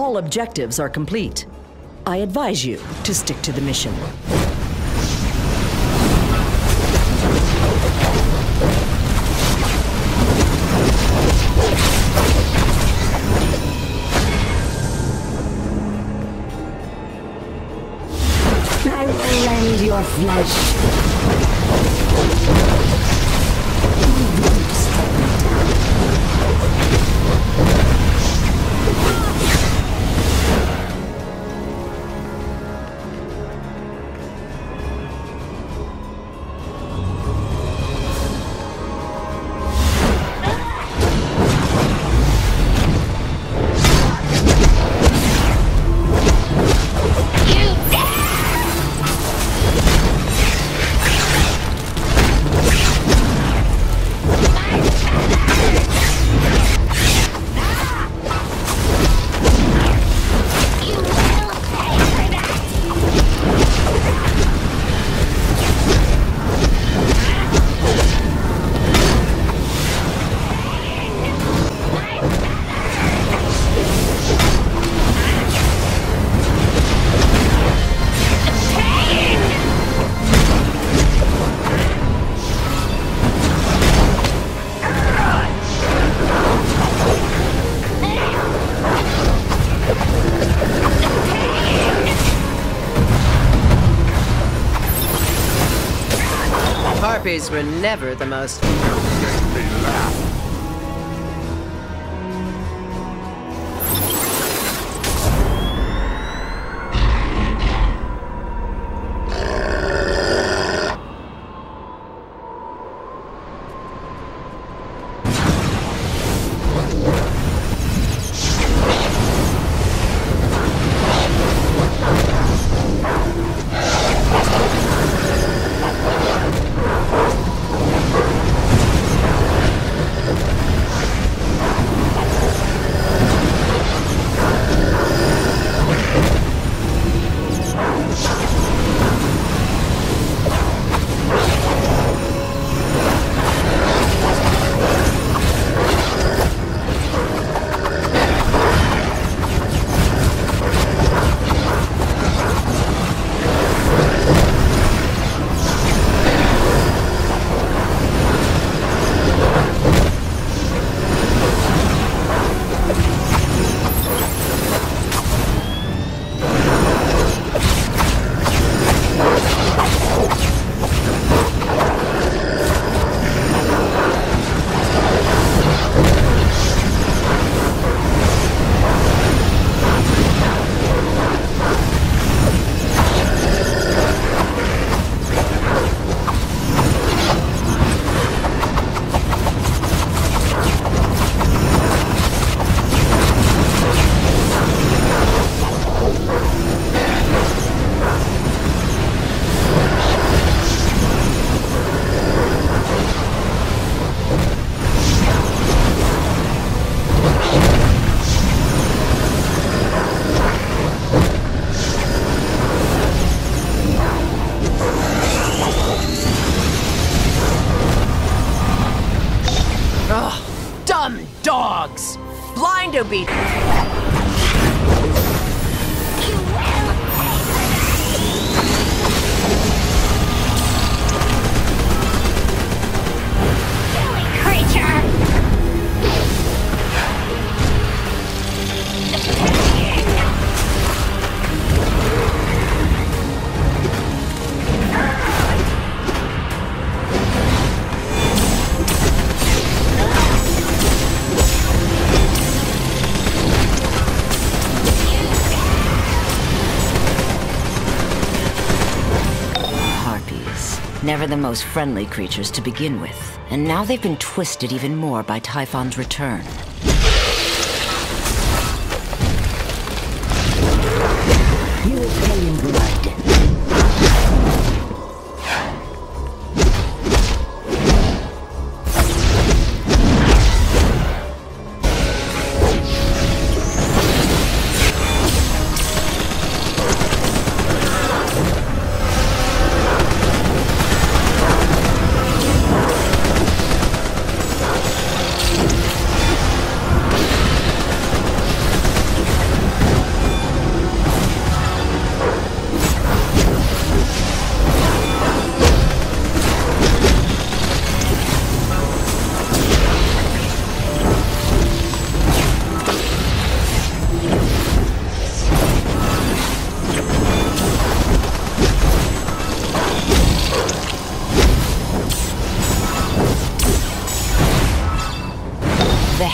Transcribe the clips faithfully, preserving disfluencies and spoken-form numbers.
All objectives are complete. I advise you to stick to the mission. I will rend your flesh. Harpies were never the most... dogs! Blind obedience! Never the most friendly creatures to begin with. And now they've been twisted even more by Typhon's return. You will pay in blood.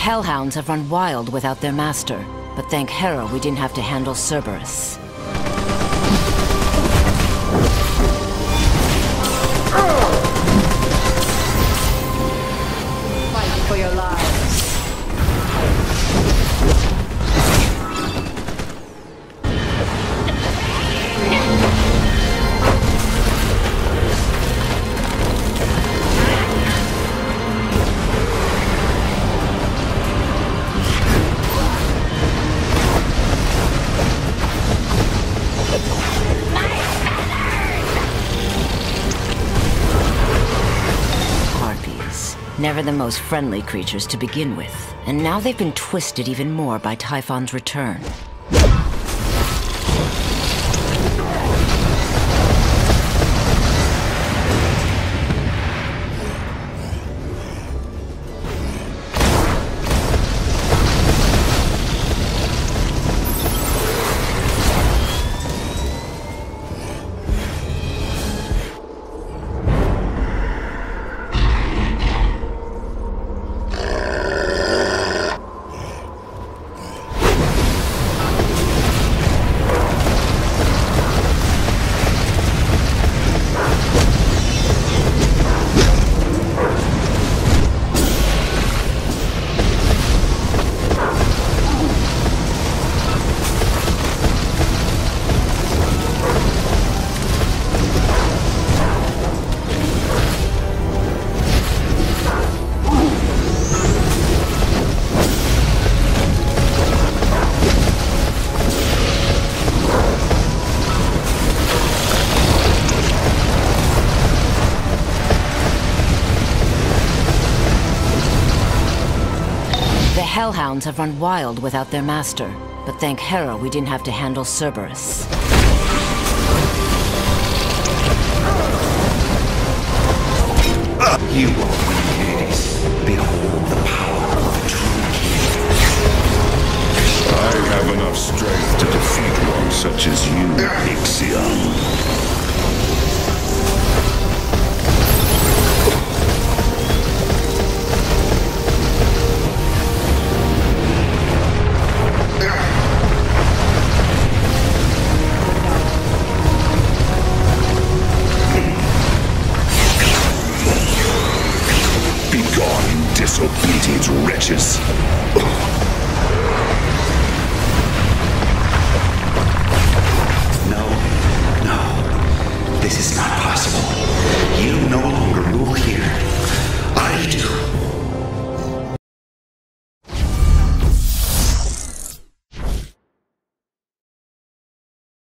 The Hellhounds have run wild without their master, but thank Hera we didn't have to handle Cerberus. Fight for your lives. Never the most friendly creatures to begin with, and now they've been twisted even more by Typhon's return. The Hellhounds have run wild without their master, but thank Hera we didn't have to handle Cerberus. You are Hades. Behold the power of the true king. I have enough strength to defeat one such as you, Ixion. Begone, disobedient wretches!